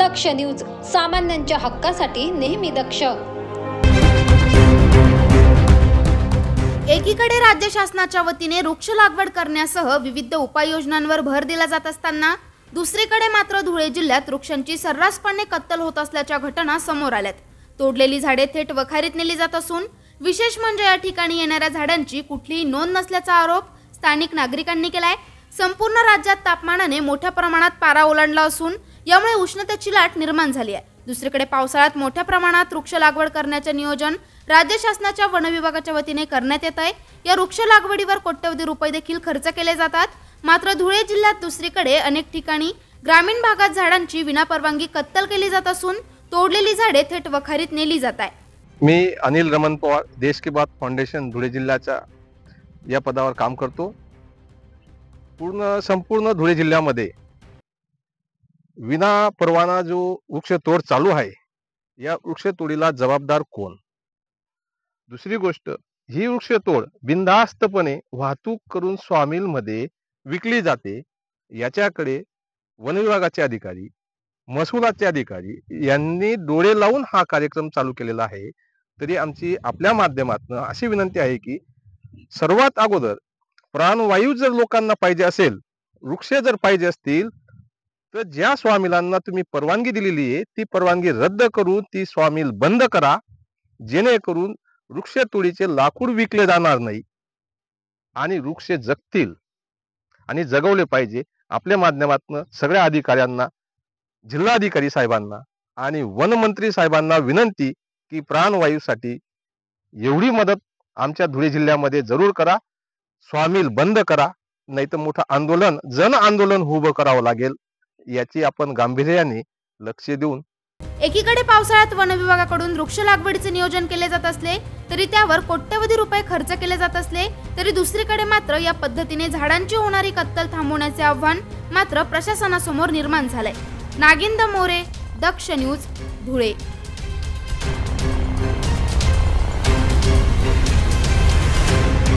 दक्ष news, सामान्यांच्या हक्कासाठी नेहमी दक्ष। एकीकडे राज्य शासनाच्या वतीने वृक्ष लागवड करण्यासह विविध उपाययोजनांवर भर दिला जात असताना दुसरीकडे मात्र धुळे जिल्ह्यात वृक्षांची सर्रासपणे कत्तल होत असल्याच्या घटना समोर आल्यात। तोडलेली झाडे थेट वखारीत नेली जात असून विशेष म्हणजे या ठिकाणी येणाऱ्या झाडांची कुठलीही नोंद नसल्याचा आरोप स्थानिक नागरिकांनी केलाय। संपूर्ण राज्यात तापमानाने मोठ्या प्रमाणात पारा ओलांडला असून यामुळे उष्णतेची लाट निर्माण झाली आहे। दुसरीकडे पावसाळ्यात मोठ्या प्रमाणात वृक्ष लागवड करण्याचे नियोजन राज्य शासनाच्या वन विभागाच्या वतीने करण्यात येत आहे। या वृक्ष लागवडीवर कोट्यवधी रुपये देखील खर्च केले जातात। मात्र धुळे जिल्ह्यात दुसरीकडे अनेक ठिकाणी ग्रामीण भागात झाडांची विनापरवानगी कत्तल केली जात असून तोडलेली झाडे थेट वखारीत नेली जात आहे। मी अनिल रमन पवार, देश की बात फाउंडेशन धुळे जिल्ह्याच्या या पदावर काम करतो। संपूर्ण धुळे जिल्ह्यामध्ये विना परवाना जो वृक्षतोड चालू आहे, या वृक्षतोडीला जबाबदार कोण? दुसरी गोष्ट, ही वृक्षतोड बिनधास्तपणे वाहतूक करून सॉमिलमध्ये विकली जाते। याच्याकडे वन विभागाचे अधिकारी, महसुलाचे अधिकारी यांनी डोळे लावून हा कार्यक्रम चालू केलेला आहे। तरी आमची आपल्या माध्यमातून अशी विनंती आहे की सर्वात अगोदर प्राणवायू जर लोकांना पाहिजे असेल, वृक्ष जर पाहिजे असतील, तर ज्या स्वामिलांना तुम्ही परवानगी दिलेली आहे ती परवानगी रद्द करून ती स्वामिल बंद करा, जेणेकरून वृक्षतोडीचे लाकूड विकले जाणार नाही आणि वृक्ष जगतील आणि जगवले पाहिजे। आपल्या माध्यमातून सगळ्या अधिकाऱ्यांना, जिल्हाधिकारी साहेबांना आणि वनमंत्री साहेबांना विनंती की प्राणवायूसाठी एवढी मदत आमच्या धुळे जिल्ह्यामध्ये जरूर करा, स्वामिल बंद करा, नाही तर मोठं आंदोलन, जन आंदोलन उभं करावं लागेल। याची आपण गांभीर्याने लक्ष देऊन एकीकडे पावसाळ्यात वन विभागाकडून वृक्ष लागवडीचे नियोजन केले जात असले तरी त्यावर कोट्यवधी रुपये खर्च केले जात असले तरी दुसरीकडे मात्र या पद्धतीने झाडांची होणारी कत्तल थांबवण्याचे आव्हान मात्र प्रशासनासमोर निर्माण झाले। नागिंद मोरे, दक्ष न्यूज, धुळे।